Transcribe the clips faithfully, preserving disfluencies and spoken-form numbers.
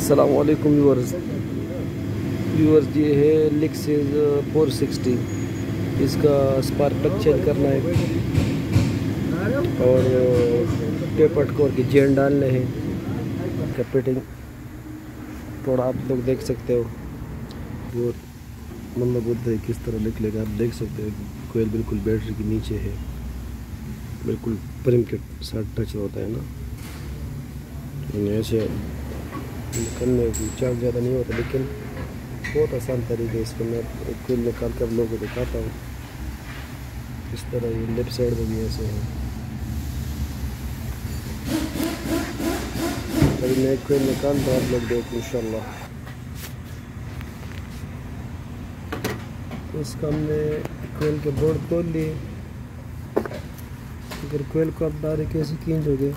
अस्सलाम वालेकुम viewers viewers ये है लेक्सिस फोर सिक्सटी। इसका स्पार्क प्लग चेंज करना है और टेपर्ड कोर की चेन डालने हैं। इसका फिटिंग थोड़ा आप लोग देख सकते हो और मतलब बुद्ध किस तरह निकलेगा आप देख सकते हो। कोयल बिल्कुल बैटरी के नीचे है, बिल्कुल प्रिम के साथ टच होता है ना, ऐसे निकलने की चार्ज ज़्यादा नहीं होता, लेकिन बहुत आसान तरीके इसको मैं कोयल निकाल कर लोगों को दिखाता हूँ। इस तरह ये लेफ्ट साइड में भी ऐसे है। अभी मैं कोयल निकाल दूँ, आप लोग देखो इंशाल्लाह। इसका हमने कोयल के बोर्ड खोल लिए। अगर कोयल को आप डायरेक्ट कैसे खींचोगे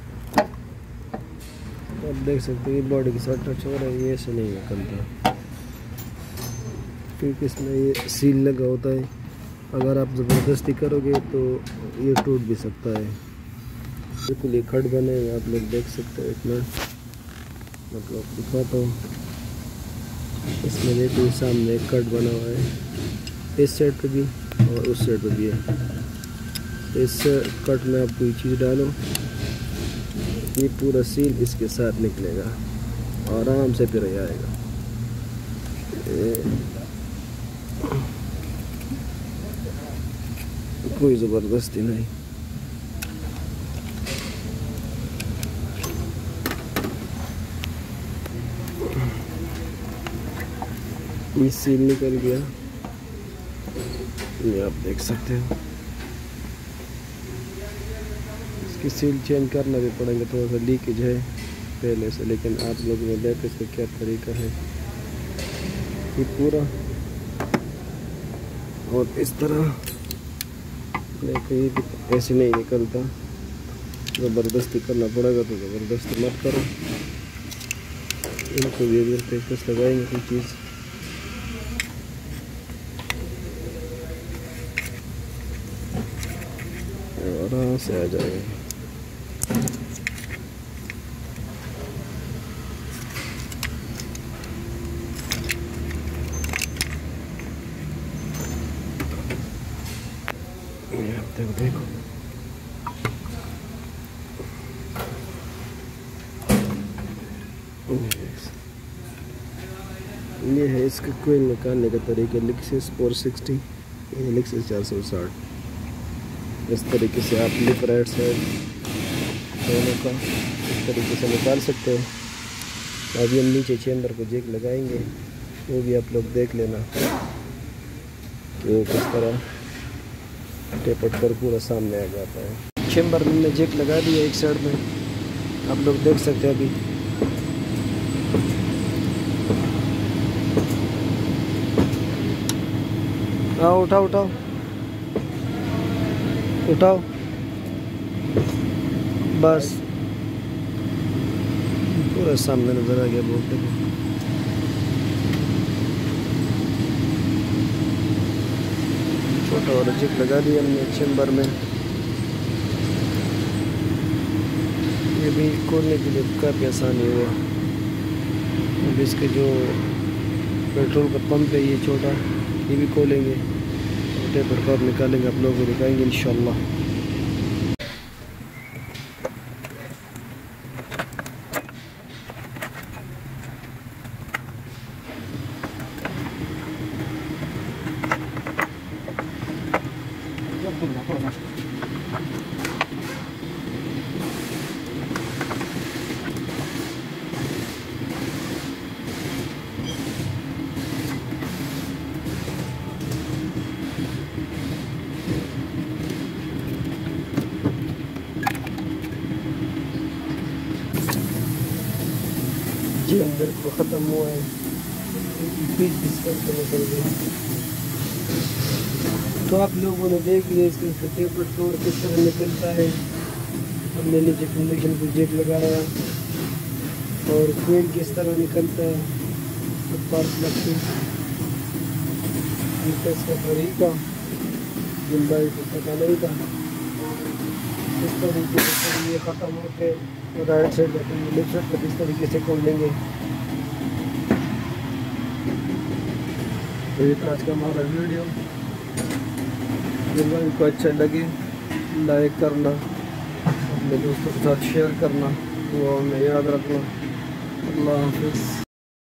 आप देख सकते हो, ये बॉडी के साथ टच हो रहा है, ये ऐसे नहीं निकलता क्योंकि इसमें ये सील लगा होता है। अगर आप ज़बरदस्ती करोगे तो ये टूट भी सकता है। बिल्कुल ये खट बने हुए आप लोग देख सकते हो। एक मिनट मतलब दिखाता हूँ। इसमें देखिए सामने एक कट बना हुआ है, इस साइड पे भी और उस साइड पे भी है। इस कट में आप कोई चीज़ डालो, ये पूरा सील इसके साथ निकलेगा और आराम से फिर आएगा। कोई ज़बरदस्ती नहीं। ये सील निकल गया, ये आप देख सकते हो। इसकी सील चेंज करना भी पड़ेगा, थोड़ा सा लीकेज है पहले से, लेकिन आप लोगों ने देखो इसका क्या तरीका है। ये पूरा और इस तरह देखो, ये ऐसे नहीं निकलता, ज़बरदस्ती करना पड़ेगा तो ज़बरदस्ती मत करो। इनको भी अगर पेचकस लगाएंगे कोई चीज़ आराम से आ जाएगा। ये आप देखो देखो ये है इसका कोयल निकालने का तरीका। लेक्सिस फोर सिक्सटी, ये लेक्सिस चार सौ साठ। इस तरीके से आप लिप राइट साइड दोनों का इस तरीके से निकाल सकते हो। अभी हम नीचे चेम्बर को जैक लगाएंगे, वो भी आप लोग देख लेना कि वो किस तरह टेपर्ड कर पूरा सामने आ जाता है। चेम्बर में हमने जैक लगा दिया एक साइड में, आप लोग देख सकते हैं। अभी हाँ उठाओ उठाओ उठाओ बस, पूरा सामने नजर आ गया। बोलते हैं छोटा वाला जिप लगा दिया हमने चेम्बर में। ये भी खोलने के लिए काफ़ी आसानी हुआ। अब इसके जो पेट्रोल का पंप है ये छोटा, ये भी खोलेंगे, टेपर्ड कोर निकालेंगे, आप लोगों को दिखाएंगे इंशाल्लाह। जी अंदर को ख़त्म हुआ है, पीस पीस करके निकल गया। तो आप लोगों ने देख लिया इसके टेपर्ड कोर किस तरह निकलता है। हमने नीचे कंडीशन को जेक लगाया और कोयल किस तरह निकलता है स्पार्क प्लग से। इसका तरीका जिंदाई को पता नहीं था। इस तरीके से ये ख़त्म होकर राइट साइड लेफ्ट साइड पर इस तरीके से खोल लेंगे। तो ये आज का हमारा वीडियो, अगर आपको अच्छा लगे लाइक करना, अपने दोस्तों के साथ शेयर करना, वो हमें याद रखना। अल्लाह हाफिज़।